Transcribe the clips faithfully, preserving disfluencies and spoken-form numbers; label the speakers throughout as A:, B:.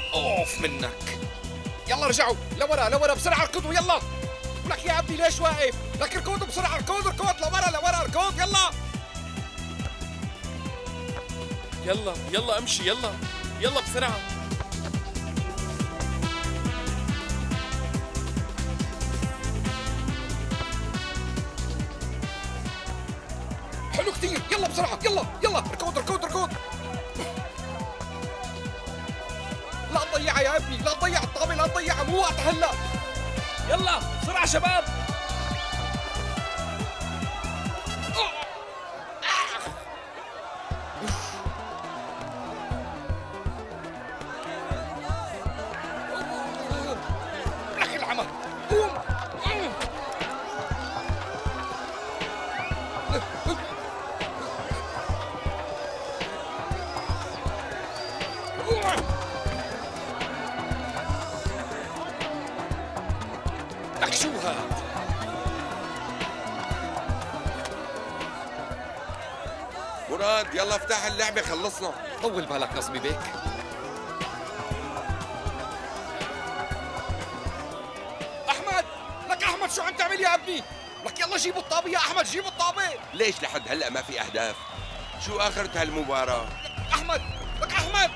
A: اوف منك. يلا رجعوا لورا لورا بسرعه، اركضوا يلا. ولك يا ابني ليش واقف؟ لك اركضوا بسرعه، اركض اركض لورا لورا اركض يلا.
B: يلا يلا امشي يلا يلا بسرعة.
A: حلو كثير، يلا بسرعة يلا يلا اركض اركض اركض. لا تضيعها يا ابني، لا تضيع الطابة، لا تضيعها، مو وقت هلا.
B: يلا بسرعة شباب.
A: لك العمى، قوم. لك شو هاد؟
C: مراد يلا افتح اللعبة خلصنا.
A: طول بالك نصبي بيك. احمد، لك احمد شو عم تعمل يا ابني؟ لك يلا جيبوا الطابة يا احمد، جيبوا الطابة.
C: ليش لحد هلا ما في اهداف؟ شو اخرة هالمباراة؟
A: احمد، لك احمد،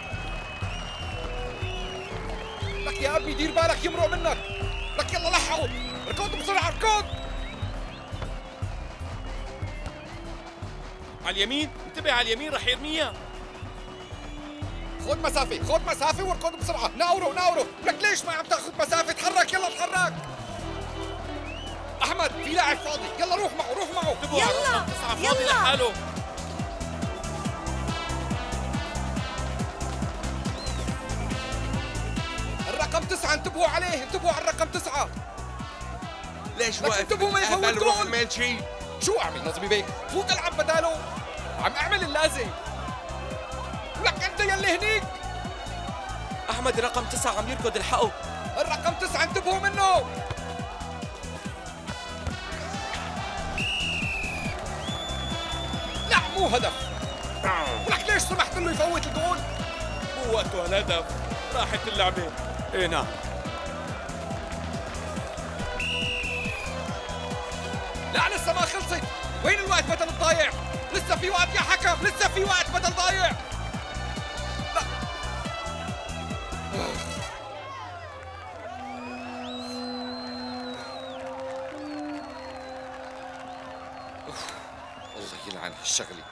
A: لك يا ابني دير بالك يمرق منك. لك يلا لحقوا، اركضوا بسرعة اركض.
B: على اليمين، انتبه على اليمين رح يرميها.
A: خذ مسافة، خذ مسافة واركض بسرعة، ناوروا ناوروا. لك ليش ما عم تاخذ مسافة؟ تحرك يلا تحرك. احمد في لاعب فاضي، يلا روح معه روح معه.
B: انتبهوا على
D: يلا،
B: رقم تسعة فاضي
D: يلا.
B: لحاله.
A: الرقم تسعة انتبهوا عليه، انتبهوا على الرقم تسعة.
C: ليش
A: لك
C: واقف؟
A: انتبهوا ما يفوت
C: اهبل روح
A: جول.
C: اعمل شيء.
A: شو اعمل نصبي بيك؟ فوت العب بداله. عم اعمل اللازم. ولك انت يلي هنيك.
B: احمد رقم تسعة عم يركض، الحقه.
A: الرقم تسعة انتبهوا منه. لا مو هدف. ولك ليش سمحت له يفوت الجول؟
B: مو وقته هالهدف، راحت اللعبة.
A: ايه نعم. لا لسه ما خلصت، وين الوقت بدل الضايع؟ لسه في وقت يا حكم، لسه في وقت بدل ضايع. لا الله يلعن هالشغلة.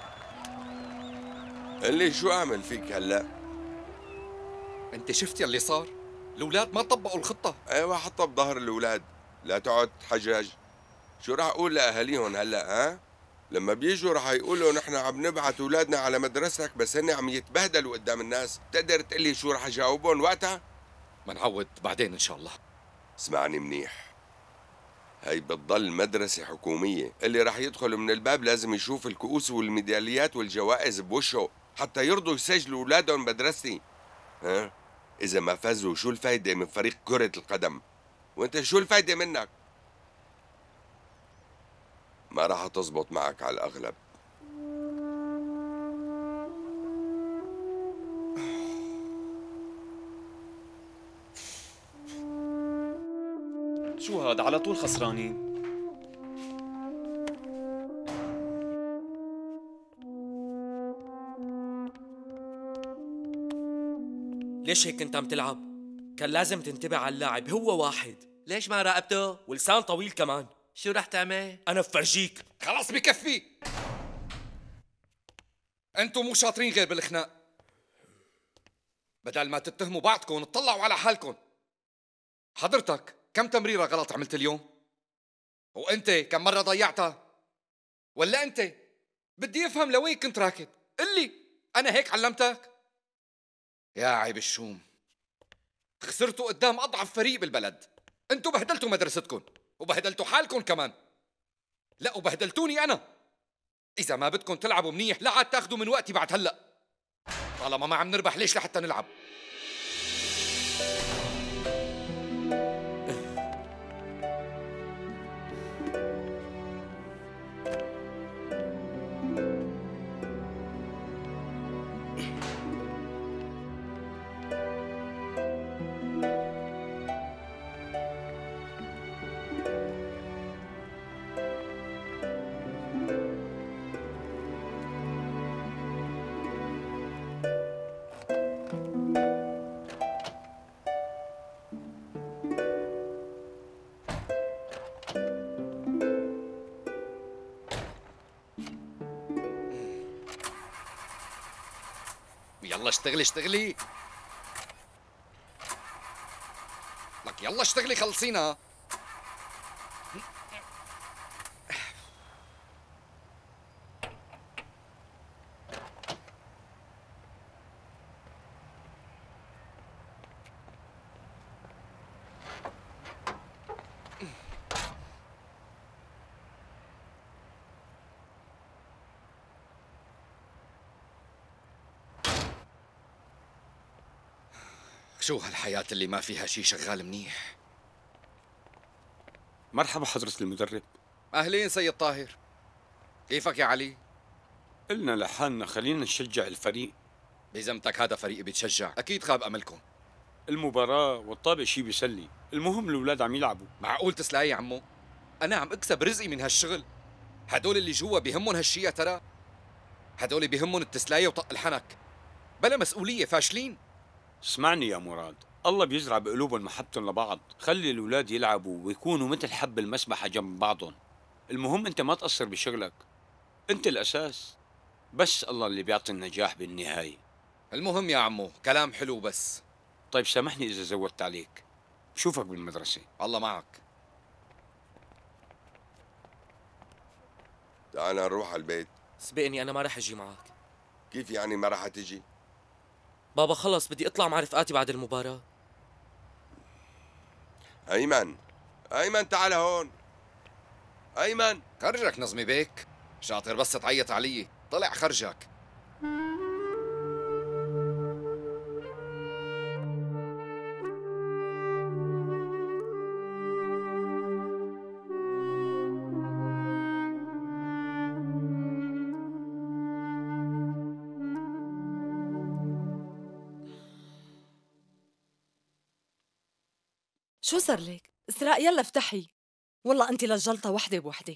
C: اللي شو اعمل فيك هلا؟
A: انت شفت يلي صار؟ الاولاد ما طبقوا الخطة.
C: ايوه حطها بظهر الاولاد، لا تقعد تحجج. شو راح اقول لاهاليهم هلا ها؟ لما بيجوا راح يقولوا نحن عم نبعث اولادنا على مدرستك بس هن عم يتبهدلوا قدام الناس، بتقدر تقول لي شو راح اجاوبهم وقتها؟
A: منعود بعدين ان شاء الله.
C: اسمعني منيح، هي بتضل مدرسة حكومية، اللي راح يدخل من الباب لازم يشوف الكؤوس والميداليات والجوائز بوشه حتى يرضوا يسجلوا اولادهم مدرستي. ها؟ إذا ما فازوا شو الفايدة من فريق كرة القدم؟ وأنت شو الفايدة منك؟ ما راح تزبط معك على الأغلب.
E: شو هاد على طول خسرانين؟
F: ليش هيك كنت عم تلعب؟ كان لازم تنتبه على اللاعب، هو واحد.
G: ليش ما راقبته؟
F: ولسان طويل كمان.
G: شو رح تعمل؟
F: أنا بفرجيك.
A: خلاص بكفي. انتم مو شاطرين غير بالخناق. بدل ما تتهموا بعضكم اطلعوا على حالكم. حضرتك كم تمريرة غلط عملت اليوم؟ وانت كم مرة ضيعتها؟ ولا انت؟ بدي افهم لوين كنت راكد. قلي انا هيك علمتك؟ يا عيب الشوم، خسرتوا قدام اضعف فريق بالبلد. انتوا بهدلتوا مدرستكم وبهدلتوا حالكم كمان. لا وبهدلتوني انا. اذا ما بدكم تلعبوا منيح لا عاد تاخذوا من وقتي بعد هلا. طالما ما عم نربح ليش لحتى نلعب؟ يلا اشتغلي اشتغلي. لك يلا اشتغلي خلصينا. شو هالحياة اللي ما فيها شي شغال منيح؟
D: مرحبا حضرة المدرب.
A: أهلين سيد طاهر، كيفك يا علي؟
D: قلنا لحالنا خلينا نشجع الفريق.
A: بذمتك هذا فريق بتشجع، أكيد خاب أملكم.
D: المباراة والطابع شي بيسلي، المهم الأولاد عم يلعبوا.
A: معقول تسلاي يا عمو؟ أنا عم أكسب رزقي من هالشغل. هدول اللي جوا بيهمهم هالشي يا ترى؟ هدول بيهمهم التسلاية وطق الحنك، بلا مسؤولية، فاشلين.
D: اسمعني يا مراد، الله بيزرع بقلوبهم محبتهم لبعض. خلي الأولاد يلعبوا ويكونوا مثل حب المسبحة جنب بعضهم. المهم أنت ما تقصر بشغلك، أنت الأساس، بس الله اللي بيعطي النجاح بالنهاية.
A: المهم يا عمو كلام حلو بس.
D: طيب سامحني إذا زودت عليك، بشوفك بالمدرسة.
A: الله معك.
C: تعال نروح على البيت.
F: سبقني، أنا ما رح أجي معك.
C: كيف يعني ما راح تجي؟
F: بابا خلص بدي أطلع مع رفقاتي بعد المباراة.
C: أيمن أيمن تعال هون. أيمن
A: خرجك نظمي بيك، شاطر بس تعيط علي، طلع خرجك.
H: شو صار لك؟ إسراء يلا افتحي. والله أنت للجلطة وحدة بوحدة.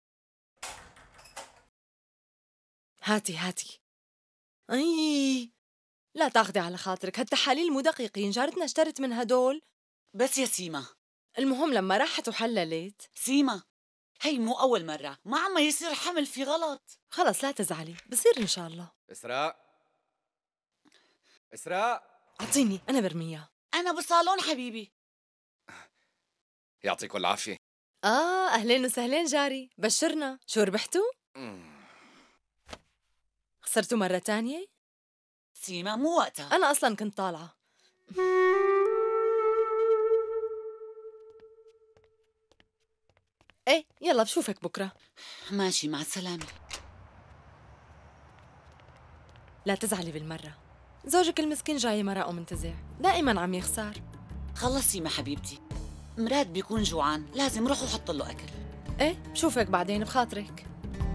H: هاتي هاتي. أي لا تاخدي على خاطرك، هالتحاليل مو دقيقين، جارتنا اشترت من هدول.
I: بس يا سيما،
H: المهم لما راحت وحللت.
I: سيما هي مو أول مرة، ما عم يصير حمل في غلط.
H: خلص لا تزعلي، بصير إن شاء الله.
A: إسراء إسراء
H: أعطيني أنا برميها.
I: أنا بالصالون حبيبي.
A: يعطيكم العافية.
H: آه أهلين وسهلين جاري، بشرنا، شو ربحتوا؟ خسرتوا مرة تانية؟
I: سيما مو وقتها،
H: أنا أصلاً كنت طالعة. إيه يلا بشوفك بكرة.
I: ماشي مع السلامة.
H: لا تزعلي بالمرة، زوجك المسكين جاي مرقه منتزع، دائماً عم يخسر.
I: خلص سيما حبيبتي، مراد بيكون جوعان، لازم روح وحط له أكل.
H: إيه بشوفك بعدين بخاطرك.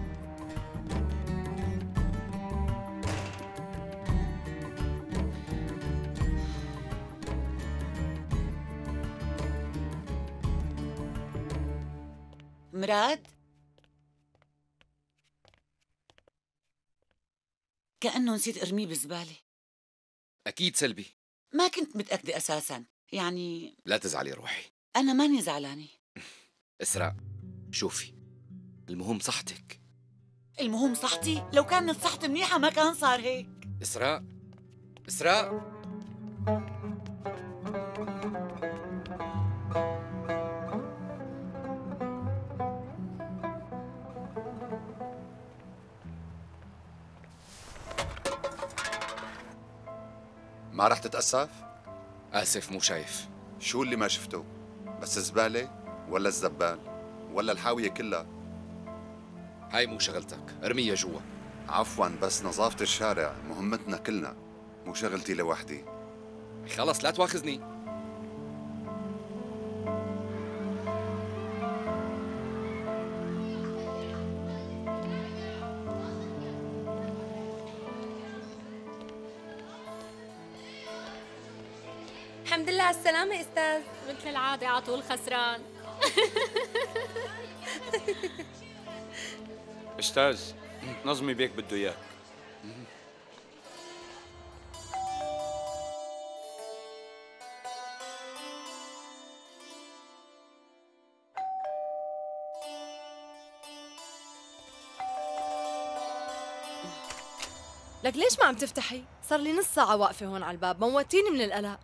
I: مراد كأنه نسيت ارميه بالزبالة.
A: أكيد سلبي.
I: ما كنت متأكدة أساساً، يعني
A: لا تزعلي روحي.
I: أنا ماني زعلانة.
A: إسراء شوفي، المهم صحتك.
I: المهم صحتي؟ لو كانت صحتي منيحة ما كان صار هيك.
A: إسراء إسراء
J: ما رح تتأسف؟
A: آسف مو شايف.
J: شو اللي ما شفته؟ بس الزبالة ولا الزبال ولا الحاوية كلها؟
A: هاي مو شغلتك، ارميها جوا.
J: عفواً بس نظافة الشارع مهمتنا كلنا، مو شغلتي لوحدي.
A: خلص لا تواخذني.
H: الحمد لله على السلامة أستاذ.
K: مثل العادة على طول خسران.
D: أستاذ نظمي بيك بده إياك.
H: لك ليش ما عم تفتحي؟ صار لي نص ساعة واقفة هون على الباب، موتيني من القلق.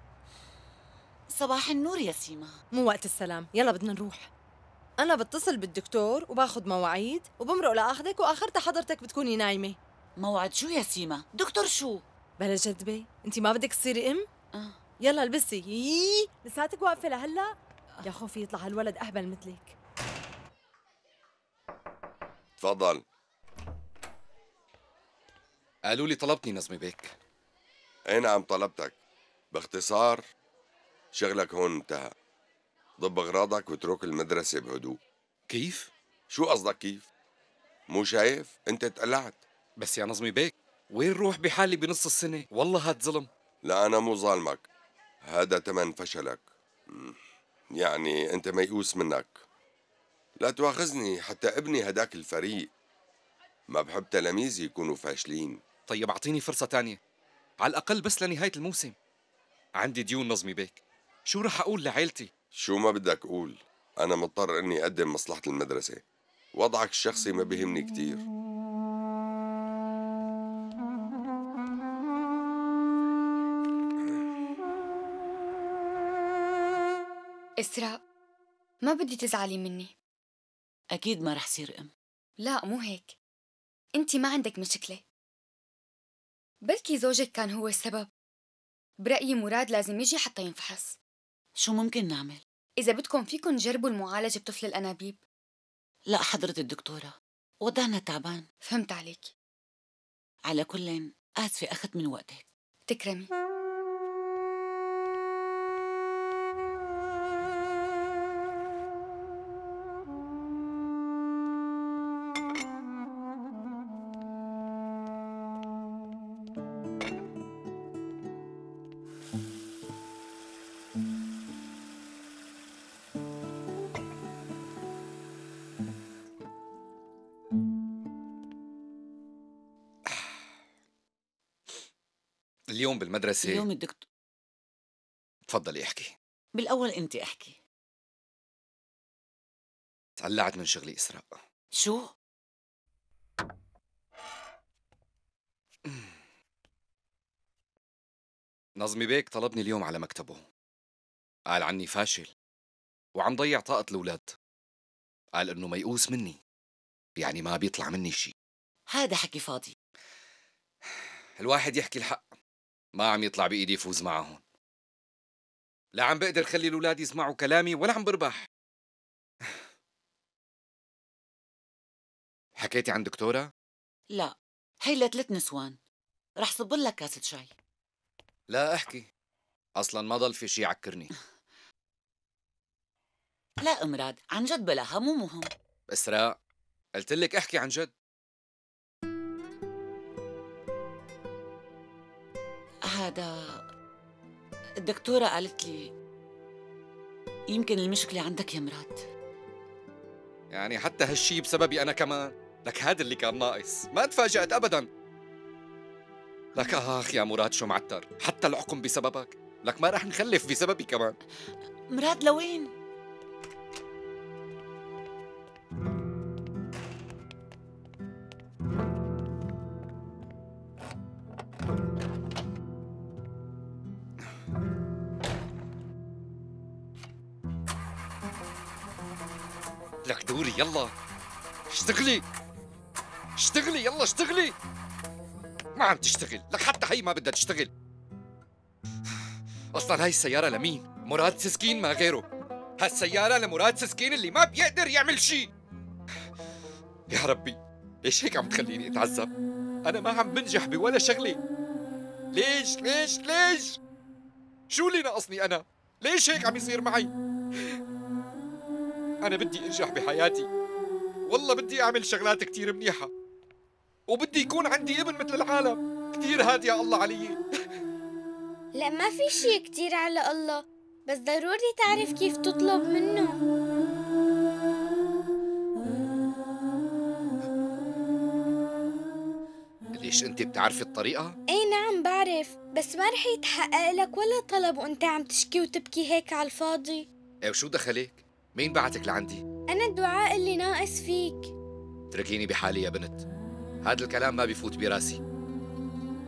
I: صباح النور يا سيما.
H: مو وقت السلام، يلا بدنا نروح. أنا بتصل بالدكتور وباخد مواعيد وبمرق لآخذك وآخرتها حضرتك بتكوني نايمة.
I: موعد شو يا سيما؟ دكتور شو؟
H: بلا جذبة، انتي ما بدك تصيري ام؟
I: آه.
H: يلا البسي. يي لساتك واقفة لهلا؟ يا خوفي يطلع هالولد أهبل مثلك.
C: تفضل.
A: قالوا لي طلبتني نظمي بيك.
C: اي نعم طلبتك. باختصار شغلك هون انتهى. ضب اغراضك واترك المدرسة بهدوء.
A: كيف؟
C: شو قصدك كيف؟ مو شايف؟ انت اتقلعت.
A: بس يا نظمي بيك وين روح بحالي بنص السنة؟ والله هاد ظلم.
C: لا أنا مو ظالمك، هذا تمن فشلك. يعني أنت ميؤوس منك. لا تواخذني، حتى ابني هداك الفريق ما بحب تلاميذي يكونوا فاشلين.
A: طيب أعطيني فرصة تانية على الأقل بس لنهاية الموسم. عندي ديون نظمي بيك، شو رح أقول لعيلتي؟
C: شو ما بدك قول، أنا مضطر إني أقدم مصلحة المدرسة. وضعك الشخصي ما بيهمني كتير.
L: إسراء، ما بدي تزعلي مني.
I: أكيد ما رح صير أم.
L: لا مو هيك، أنتي ما عندك مشكلة، بلكي زوجك كان هو السبب. برأيي مراد لازم يجي حتى ينفحص.
I: شو ممكن نعمل؟
L: إذا بدكم فيكن تجربوا المعالجة بطفل الأنابيب.
I: لا حضرة الدكتورة، وضعنا تعبان.
L: فهمت عليك.
I: على كل آسفة أخذت من وقتك.
L: تكرمي.
A: اليوم بالمدرسة
I: اليوم الدكتور.
A: تفضلي احكي.
I: بالأول أنت احكي.
A: تقلعت من شغلي إسراء.
I: شو؟
A: نظمي بيك طلبني اليوم على مكتبه، قال عني فاشل وعم ضيع طاقة الأولاد. قال إنه ميؤوس مني، يعني ما بيطلع مني شيء.
I: هذا حكي فاضي.
A: الواحد يحكي الحق، ما عم يطلع بإيدي يفوز معهم. لا عم بقدر خلي الأولاد يسمعوا كلامي ولا عم بربح. حكيتي عن دكتورة؟
I: لا، هي لثلاث نسوان. رح صب لك كاسة شاي.
A: لا احكي، أصلاً ما ضل في شي يعكرني.
I: لا أمراد، عن جد بلاها، مو مهم.
A: إسراء، قلت لك احكي عن جد.
I: هذا الدكتورة قالت لي يمكن المشكلة عندك يا مراد.
A: يعني حتى هالشي بسببي أنا كمان؟ لك هذا اللي كان ناقص، ما تفاجأت أبداً. لك آخ يا مراد شو معتر، حتى العقم بسببك. لك ما رح نخلف بسببي كمان.
I: مراد لوين؟
A: لك دوري يلا اشتغلي اشتغلي يلا اشتغلي. ما عم تشتغل، لك حتى هي ما بدها تشتغل. اصلا هاي السيارة لمين؟ مراد سسكين ما غيره. هالسيارة لمراد سسكين اللي ما بيقدر يعمل شيء. يا ربي ليش هيك عم تخليني اتعذب؟ انا ما عم بنجح بولا شغلة. ليش ليش ليش؟ شو اللي ناقصني انا؟ ليش هيك عم يصير معي؟ أنا بدي أنجح بحياتي، والله بدي أعمل شغلات كتير منيحة، وبدي يكون عندي ابن مثل العالم. كتير هاد يا الله علي.
M: لا ما في شي كتير على الله، بس ضروري تعرف كيف تطلب منه.
A: ليش أنت بتعرفي الطريقة؟
M: اي نعم بعرف، بس ما رح يتحقق لك ولا طلب وانت عم تشكي وتبكي هيك على الفاضي.
A: ايه وشو دخلك؟ مين بعتك لعندي؟
M: أنا الدعاء اللي ناقص فيك.
A: اتركيني بحالي يا بنت، هذا الكلام ما بيفوت براسي.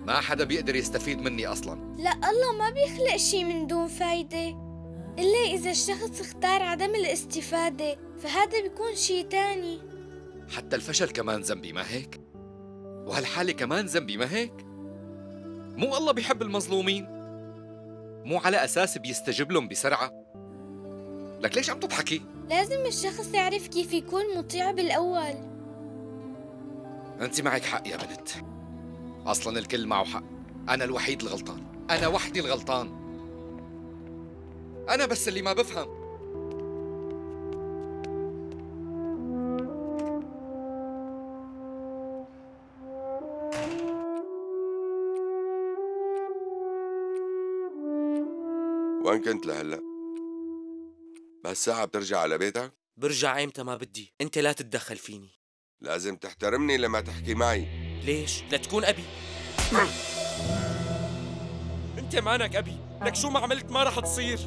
A: ما حدا بيقدر يستفيد مني أصلاً.
M: لا، الله ما بيخلق شي من دون فايدة، إلا إذا الشخص اختار عدم الاستفادة، فهذا بيكون شي تاني.
A: حتى الفشل كمان ذنبي، ما هيك؟ وهالحالة كمان ذنبي، ما هيك؟ مو الله بيحب المظلومين؟ مو على أساس بيستجيب لهم بسرعة؟ لك ليش عم تضحكي؟
M: لازم الشخص يعرف كيف يكون مطيع بالأول.
A: أنت معك حق يا بنت، أصلاً الكل معه حق. أنا الوحيد الغلطان، أنا وحدي الغلطان، أنا بس اللي ما بفهم.
C: وين كنت لهلا؟ بهالساعة بترجع على بيتك؟
F: برجع ايمتى ما بدي، انت لا تتدخل فيني.
C: لازم تحترمني لما تحكي معي.
F: ليش؟ لتكون ابي. انت مانك ابي، لك شو ما عملت ما رح تصير.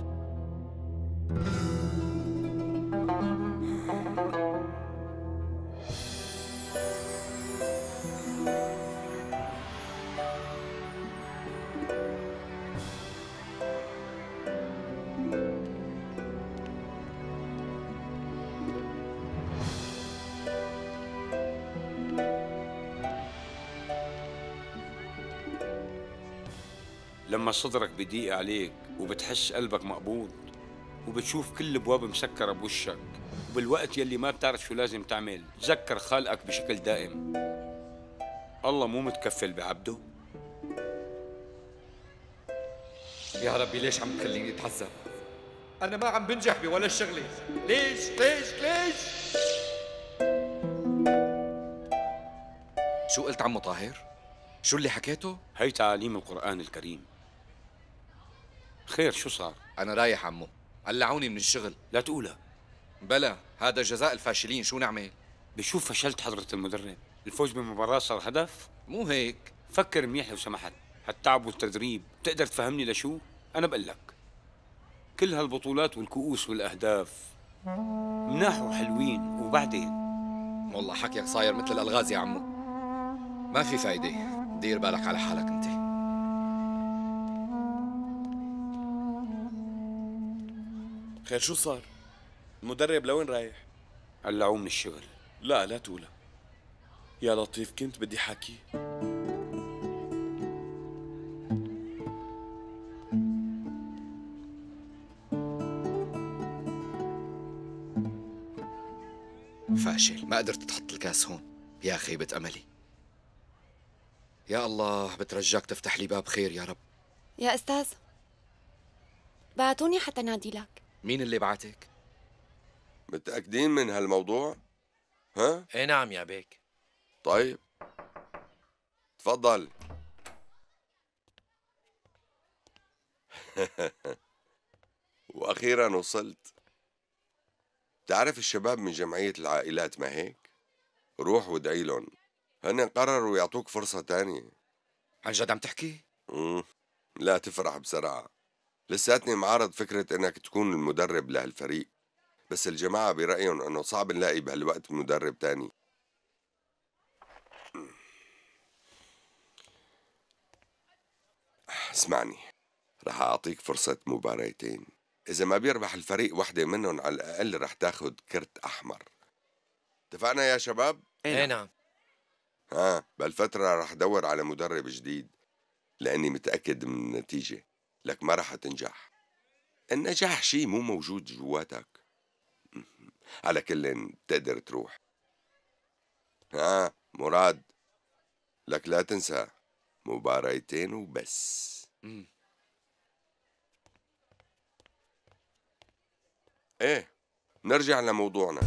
D: لما صدرك بيضيق عليك وبتحس قلبك مقبوض وبتشوف كل الابواب مسكره بوشك، وبالوقت يلي ما بتعرف شو لازم تعمل، تذكر خالقك بشكل دائم. الله مو متكفل بعبده.
A: يا ربي ليش عم تخليني اتعذب؟ أنا ما عم بنجح بولا الشغلة، ليش ليش ليش؟ شو قلت عمو طاهر؟ شو اللي حكيته؟
D: هي تعاليم القرآن الكريم. خير شو صار؟
A: أنا رايح عمو، قلعوني من الشغل.
D: لا تقولها.
A: بلا، هذا جزاء الفاشلين، شو نعمل؟
D: بشوف فشلت حضرة المدرب، الفوز بالمباراة صار هدف؟
A: مو هيك.
D: فكر منيح لو سمحت، هالتعب والتدريب بتقدر تفهمني لشو؟ أنا بقول لك كل هالبطولات والكؤوس والأهداف مناح وحلوين، وبعدين
A: والله حكيك صاير مثل الألغاز يا عمو، ما في فايدة. دير بالك على حالك انت.
B: خير شو صار؟ المدرب لوين رايح؟
D: قلعوه من الشغل.
B: لا لا تقولها يا لطيف، كنت بدي حكي.
A: فاشل، ما قدرت تحط الكاس هون. يا خيبة أملي. يا الله، بترجاك تفتح لي باب خير يا رب.
H: يا أستاذ، بعتوني حتى نادي لك.
A: مين اللي بعتك؟
C: متأكدين من هالموضوع؟ ها؟
G: ايه نعم يا بيك.
C: طيب تفضل. وأخيرا وصلت. تعرف الشباب من جمعية العائلات، ما هيك؟ روح وادعي لهم، هن قرروا يعطوك فرصة تانية.
A: عن جد عم تحكي؟
C: مم. لا تفرح بسرعة، لساتني معارض فكرة انك تكون المدرب لهالفريق، بس الجماعة برأيهم انه صعب نلاقي بهالوقت مدرب تاني. اسمعني، رح أعطيك فرصة مباراتين، إذا ما بيربح الفريق وحدة منهم على الأقل رح تاخد كرت أحمر. اتفقنا يا شباب؟
G: ايه نعم.
C: ها، بهالفترة رح دور على مدرب جديد، لأني متأكد من النتيجة، لك ما رح تنجح. النجاح شي مو موجود جواتك. على كل تقدر تروح. ها مراد، لك لا تنسى مباراتين وبس.
A: مم.
C: ايه، نرجع لموضوعنا.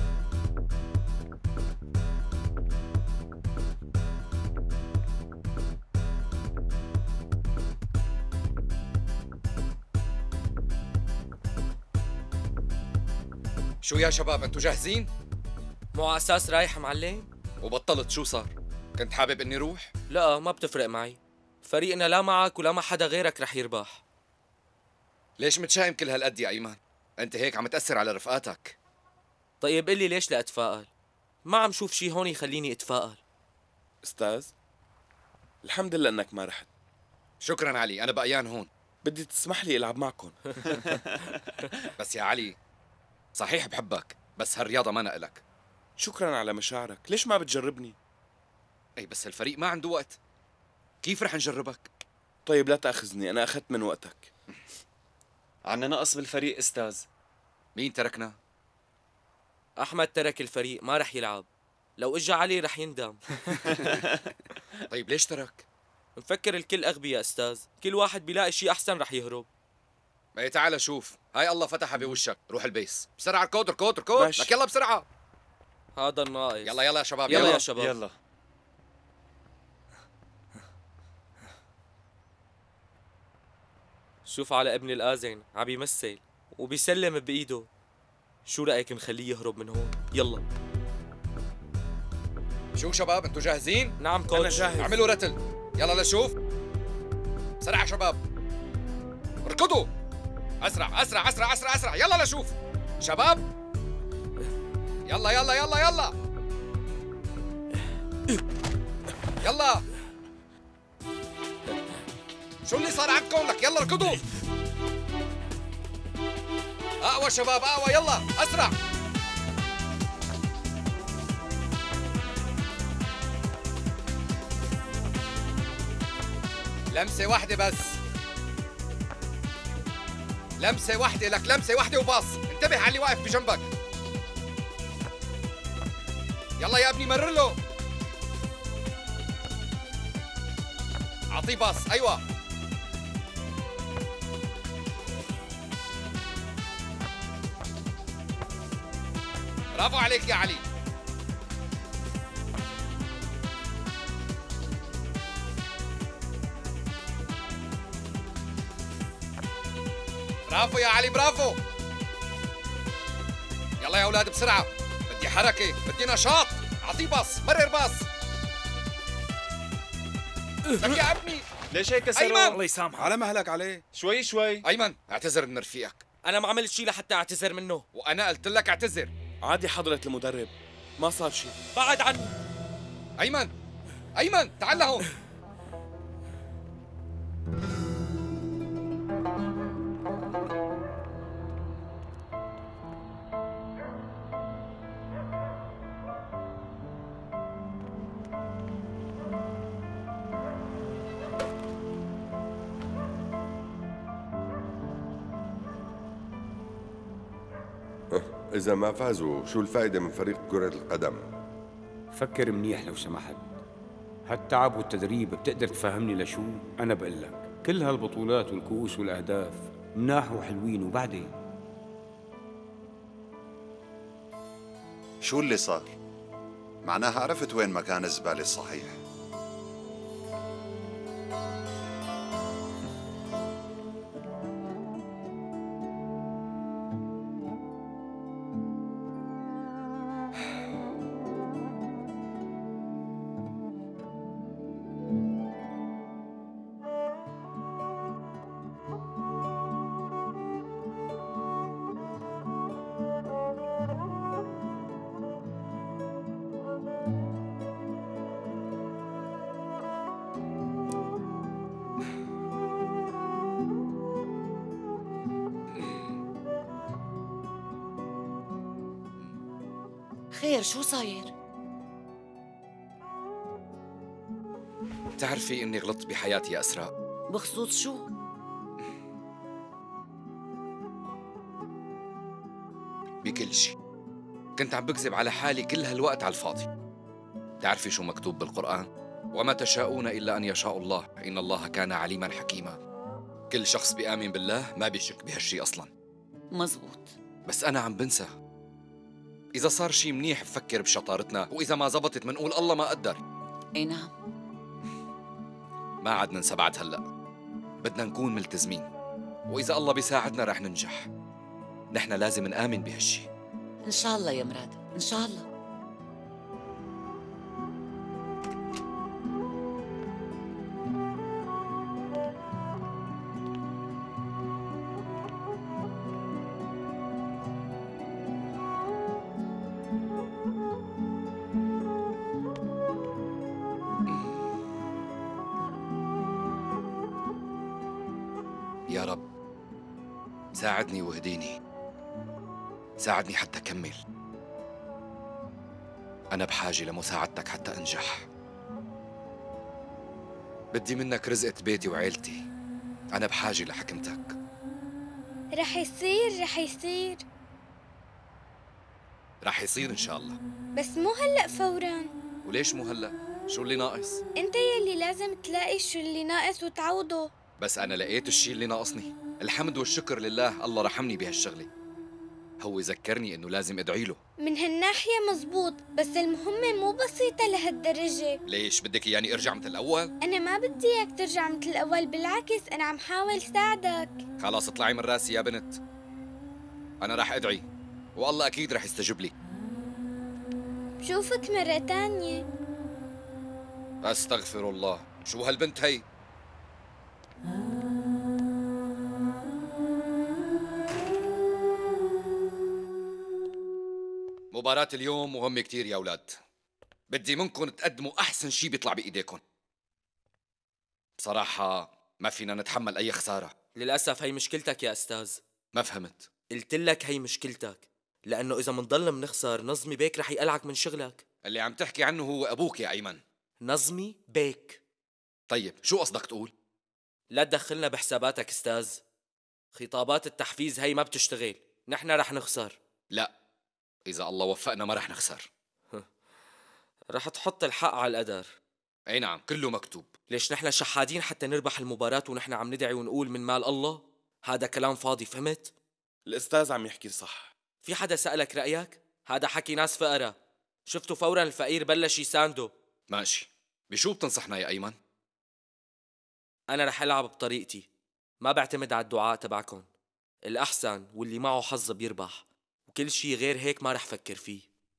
A: شو يا شباب، انتو جاهزين؟
F: مو على اساس رايح معلم؟
A: وبطلت شو صار؟ كنت حابب اني روح؟
F: لا ما بتفرق معي، فريقنا لا معك ولا مع حدا غيرك رح يربح.
A: ليش متشائم كل هالقد يا ايمان؟ انت هيك عم تأثر على رفقاتك.
F: طيب قل لي ليش لا اتفائل؟ ما عم شوف شي هون يخليني اتفائل.
B: استاذ، الحمد لله انك ما رحت،
A: شكرا علي، أنا بقيان هون.
B: بدي تسمح لي ألعب معكم.
A: بس يا علي صحيح بحبك، بس هالرياضة ما نقلك.
B: شكرا على مشاعرك، ليش ما بتجربني؟
A: اي بس الفريق ما عنده وقت، كيف رح نجربك؟
B: طيب لا تأخذني، أنا أخذت من وقتك.
E: عنا نقص بالفريق أستاذ.
A: مين تركنا؟
F: أحمد ترك الفريق، ما رح يلعب. لو إجا علي رح يندم.
A: طيب ليش ترك؟
F: مفكر الكل أغبياء أستاذ، كل واحد بيلاقي شيء أحسن رح يهرب.
A: اي تعال شوف، هاي الله فتحها بوشك، روح البيس بسرعة. اركض اركض اركض لك، يلا بسرعة.
F: هذا الناقص.
A: يلا يلا يا شباب،
F: يلا,
A: يلا
F: يا شباب
E: يلا.
F: شوف على ابن الآذن عم يمثل وبيسلم بإيده. شو رأيك نخليه يهرب من هون؟ يلا.
A: شو شباب انتوا جاهزين؟
F: نعم كوتش.
B: أنا جاهز.
A: اعملوا رتل، يلا لشوف. بسرعة شباب، اركضوا أسرع أسرع أسرع أسرع أسرع. يلا لشوف شباب، يلا يلا يلا يلا يلا. شو اللي صار عندكم لك؟ يلا اركضوا. اقوى شباب اقوى، يلا اسرع. لمسة واحدة بس، لمسة واحدة لك، لمسة واحدة وباص. انتبه على اللي واقف بجنبك. يلا يا ابني مرر له، اعطيه باص. ايوه برافو عليك يا علي. برافو يا علي برافو. يلا يا اولاد بسرعه، بدي حركه، بدي نشاط. اعطيه باص، مرر باص لك يا ابني.
E: ليش هيك سرور؟
A: أيمن.
E: الله يسامحك.
B: على مهلك عليه.
E: شوي شوي.
A: ايمن اعتذر من رفيقك.
F: أنا ما عملت شيء لحتى أعتذر منه.
A: وانا قلت لك اعتذر.
B: عادي حضرة المدرب، ما صار شيء.
F: بعد عني.
A: ايمن ايمن تعال لهون.
C: إذا ما فازوا شو الفائدة من فريق كرة القدم؟
D: فكر منيح لو سمحت. هالتعب والتدريب بتقدر تفهمني لشو؟ أنا بقول لك كل هالبطولات والكؤوس والأهداف مناح وحلوين، وبعدين
J: شو اللي صار؟ معناها عرفت وين مكان الزبالة الصحيح.
I: خير شو صاير؟
A: بتعرفي اني غلطت بحياتي يا اسراء.
I: بخصوص شو؟
A: بكل شيء. كنت عم بكذب على حالي كل هالوقت على الفاضي. بتعرفي شو مكتوب بالقرآن؟ وما تشاءون إلا أن يشاء الله إن الله كان عليما حكيما. كل شخص بيآمن بالله ما بيشك بهالشي أصلا.
I: مزبوط.
A: بس أنا عم بنسى. إذا صار شي منيح بفكر بشطارتنا، وإذا ما زبطت منقول الله ما قدر.
I: اي نعم.
A: ما عاد ننسى بعد هلأ. بدنا نكون ملتزمين، وإذا الله بيساعدنا رح ننجح. نحن لازم نآمن بهالشي.
I: ان شاء الله يا مراد، ان شاء الله.
A: ساعدني واهديني، ساعدني حتى أكمل. أنا بحاجة لمساعدتك حتى أنجح. بدي منك رزقة بيتي وعيلتي، أنا بحاجة لحكمتك.
M: رح يصير رح يصير
A: رح يصير إن شاء الله.
M: بس مو هلأ فوراً.
A: وليش مو هلأ؟ شو اللي ناقص؟
M: انت يلي لازم تلاقي شو اللي ناقص وتعوضه.
A: بس أنا لقيت الشيء اللي ناقصني. الحمد والشكر لله، الله رحمني بهالشغلة. هو ذكرني إنه لازم أدعي له.
M: من هالناحية مزبوط، بس المهمة مو بسيطة لهالدرجة.
A: ليش بدك يعني أرجع مثل الأول؟
M: أنا ما بدي إياك ترجع مثل الأول، بالعكس أنا عم حاول ساعدك.
A: خلاص اطلعي من راسي يا بنت. أنا راح أدعي والله أكيد راح يستجب لي.
M: بشوفك مرة تانية.
A: أستغفر الله، شو هالبنت هي؟ مباراة اليوم مهمة كتير يا أولاد. بدي منكم تقدموا أحسن شي بيطلع بإيديكم. بصراحة ما فينا نتحمل أي خسارة.
F: للأسف هي مشكلتك يا أستاذ.
A: ما فهمت.
F: قلت لك هي مشكلتك، لأنه إذا منضل منخسر نظمي بيك رح يقلعك من شغلك.
A: اللي عم تحكي عنه هو أبوك يا أيمن.
F: نظمي بيك.
A: طيب شو قصدك تقول؟
F: لا تدخلنا بحساباتك أستاذ. خطابات التحفيز هي ما بتشتغل، نحن رح نخسر.
A: لا، إذا الله وفقنا ما رح نخسر.
F: رح تحط الحق على القدر.
A: أي نعم، كله مكتوب.
F: ليش نحن شحادين حتى نربح المباراة ونحن عم ندعي ونقول من مال الله؟ هذا كلام فاضي، فهمت؟
B: الأستاذ عم يحكي صح.
F: في حدا سألك رأيك؟ هذا حكي ناس فقرة. شفتوا فورا الفقير بلش يسانده.
A: ماشي، بشو بتنصحنا يا أيمن؟
F: أنا رح ألعب بطريقتي، ما بعتمد على الدعاء تبعكم. الأحسن واللي معه حظ بيربح، وكل شي غير هيك ما رح فكر فيه.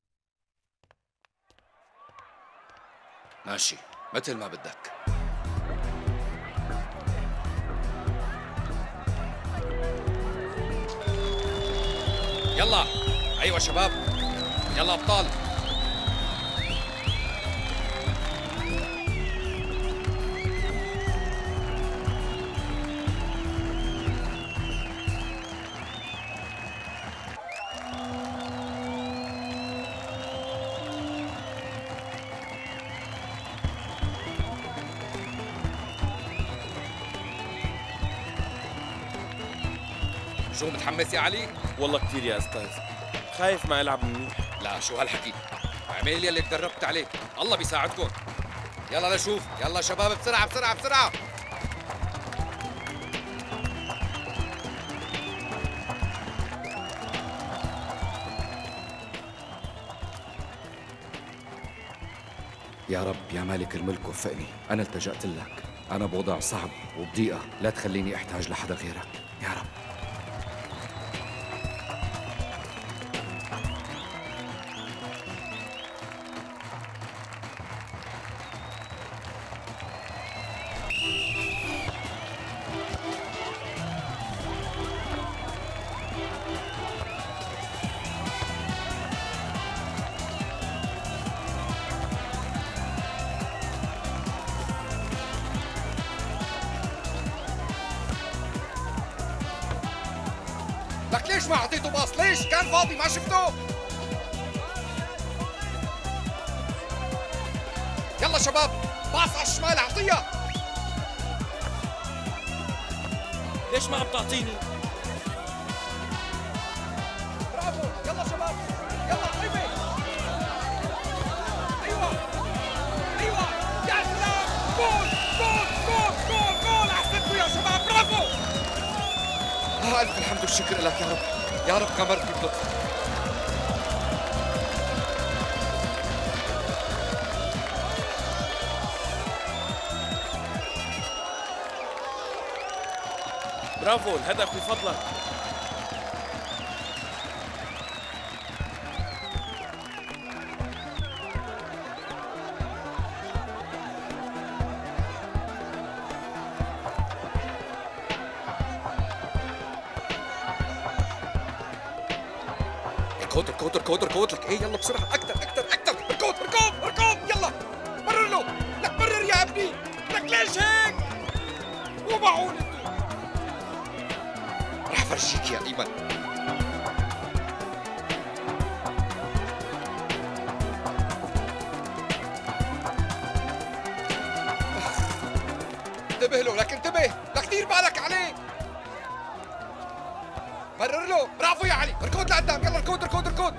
A: ماشي، مثل ما بدك. يلا أيوة شباب، يلا أبطال. شو متحمس يا علي؟
B: والله كثير يا أستاذ، خايف ما ألعب منيح.
A: لا شو هالحكي، اعمل يلي تدربت عليه، الله بيساعدكم. يلا لشوف، يلا شباب بسرعة بسرعة بسرعة. يا رب يا مالك الملك وفقني، أنا التجأت لك، أنا بوضع صعب وبضيقة، لا تخليني أحتاج لحدا غيرك يا رب. لك ليش ما اعطيته باص؟ ليش؟ كان فاضي ما شفته؟ يلا شباب، باص على الشمال اعطيها.
F: ليش ما عم تعطيني؟
A: برافو، يلا شباب، يلا طيبة. ايوه ايوه، يا سلام، جول جول جول جول جول، احسنتوا يا شباب، برافو. آه ألف الحمد والشكر لك يا رب، يا رب غمرت باللطف.
B: برافو، الهدف بفضلك.
A: اركض اركض اركض اركض لك ايه، يلا بسرعة، أكتر أكتر أكتر، اركض اركض اركض، يلا مرر له، لك مرر يا ابني، لك ليش هيك؟ مو معقول انتو. راح فرجيك يا ايمن. انتبه له، لك انتبه، لك دير بالك عليه. مرر له، برافو يا علي، اركض لقدام، يلا اركض اركض اركض.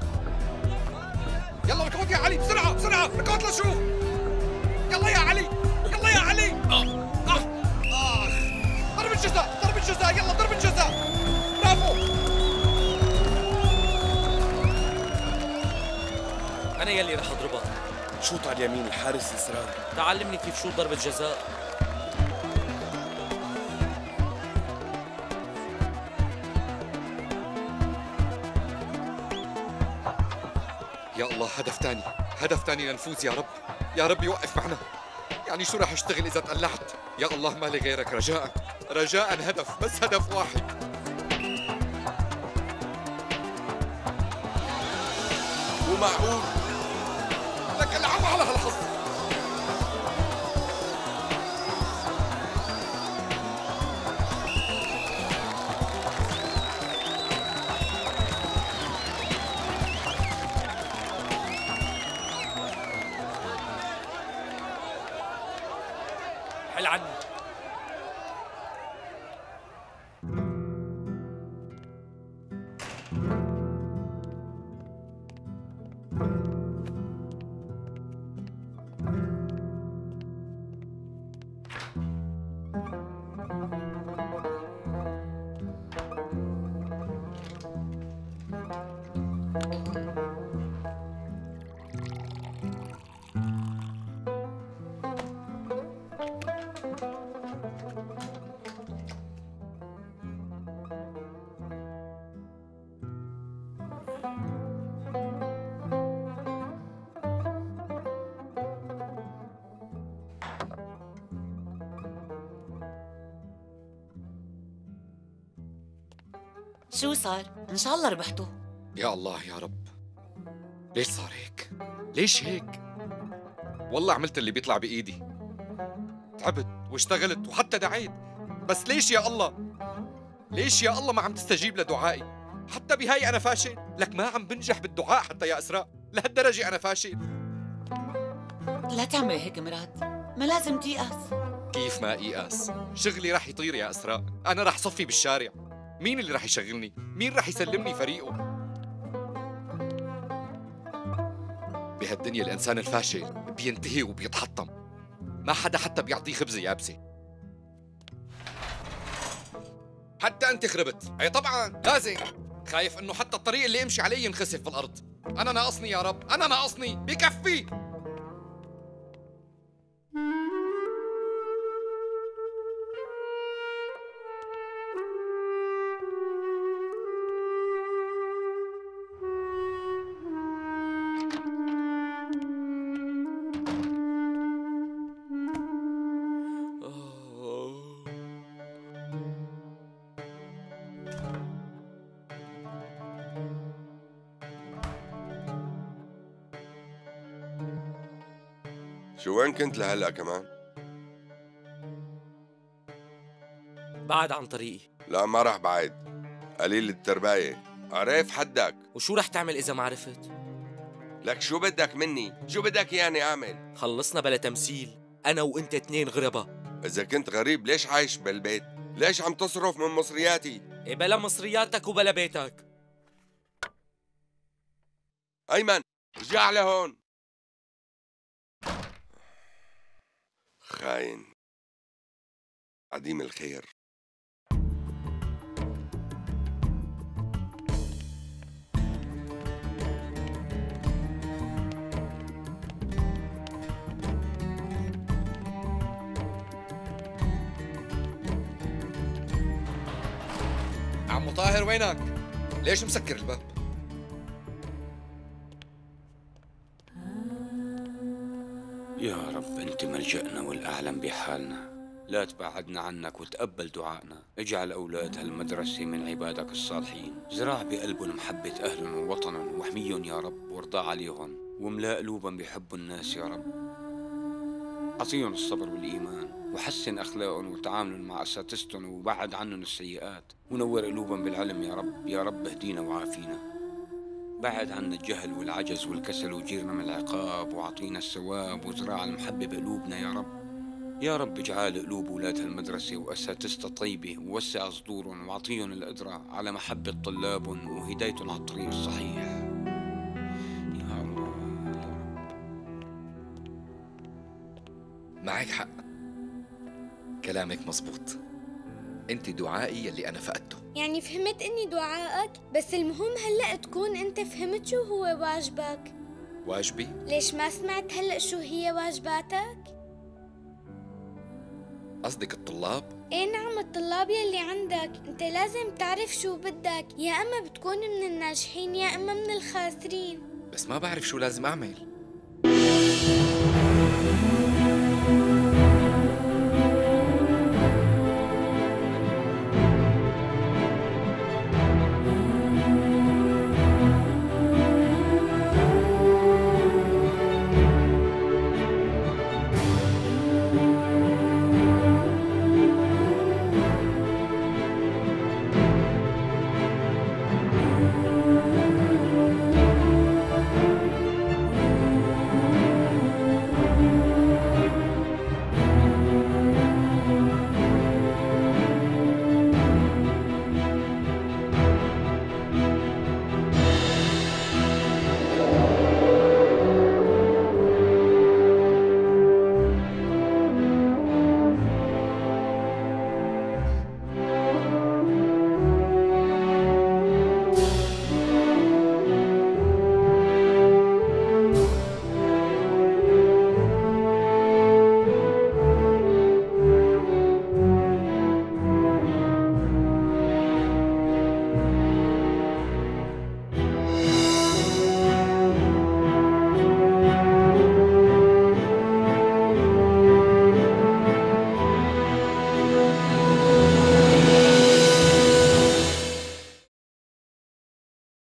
A: يلا اركض يا علي بسرعة بسرعة، اركض لشوف. يلا يا علي، يلا يا علي. آه آه آه ضربة جزاء، ضربة جزاء، يلا ضربة جزاء. برافو.
F: أنا يلي رح أضربها.
B: شوط على اليمين الحارس يسران.
F: تعلمني كيف شوط ضربة جزاء.
A: يا الله هدف تاني، هدف تاني لنفوز يا رب، يا رب يوقف معنا. يعني شو راح اشتغل إذا تقلعت؟ يا الله ما لي غيرك، رجاء رجاء هدف، بس هدف واحد.
C: مو معقول،
A: لك العب على هالحظ.
F: حل عني.
I: شو صار؟ إن شاء الله ربحتوا.
A: يا الله يا رب، ليش صار هيك؟ ليش هيك؟ والله عملت اللي بيطلع بإيدي، تعبت واشتغلت وحتى دعيت، بس ليش يا الله؟ ليش يا الله ما عم تستجيب لدعائي؟ حتى بهاي أنا فاشل، لك ما عم بنجح بالدعاء حتى يا إسراء، لهالدرجة أنا فاشل.
I: لا تعمل هيك مراد، ما لازم تيأس.
A: كيف ما إيأس؟ شغلي رح يطير يا إسراء، أنا رح صفي بالشارع، مين اللي رح يشغلني؟ مين رح يسلمني فريقه؟ بهالدنيا الإنسان الفاشل بينتهي وبيتحطم، ما حدا حتى بيعطيه خبزة يابسة. حتى أنت خربت، أي طبعاً لازم، خايف إنه حتى الطريق اللي امشي عليه ينخسف بالأرض. أنا ناقصني يا رب، أنا ناقصني، بكفي.
C: شو وين كنت لهلا كمان؟
F: بعد عن طريقي.
C: لا ما راح بعد، قليل الترباية، عرف حدك.
F: وشو رح تعمل إذا ما عرفت؟
C: لك شو بدك مني؟ شو بدك يعني أعمل؟
F: خلصنا بلا تمثيل، أنا وأنت اتنين غربة.
C: إذا كنت غريب ليش عايش بالبيت؟ ليش عم تصرف من مصرياتي؟
F: إيه بلا مصرياتك وبلا بيتك.
C: أيمن رجع لهون. خاين عديم الخير.
A: عمو طاهر وينك؟ ليش مسكر الباب؟
D: يا رب أنت ملجأنا والأعلم بحالنا، لا تبعدنا عنك وتقبل دعائنا. اجعل أولاد هالمدرسة من عبادك الصالحين، زرع بقلبهم محبة أهلهم ووطنهم، واحميهم يا رب وارضى عليهم، واملأ قلوبهم بحب الناس يا رب. أعطيهم الصبر والإيمان وحسن أخلاقهم وتعاملهم مع أساتذتهم وبعد عنهم السيئات، ونور قلوبهم بالعلم يا رب. يا رب اهدينا وعافينا، بعد عنا الجهل والعجز والكسل، وجيرنا من العقاب، وعطينا الثواب وزراع المحبة بقلوبنا يا رب. يا رب اجعل قلوب أولاد هالمدرسة وأساتذتها طيبة، ووسع صدورهم وعطيهم القدرة على محبة طلابهم وهدايتهم على الطريق الصحيح يا الله.
A: معك حق، كلامك مزبوط. انت دعائي يلي انا فقدته.
M: يعني فهمت اني دعائك، بس المهم هلأ تكون انت فهمت شو هو واجبك.
A: واجبي؟
M: ليش ما سمعت هلأ شو هي واجباتك؟
A: قصدك الطلاب؟
M: ايه نعم، الطلاب يلي عندك. انت لازم تعرف شو بدك، يا اما بتكون من الناجحين يا اما من الخاسرين.
A: بس ما بعرف شو لازم اعمل.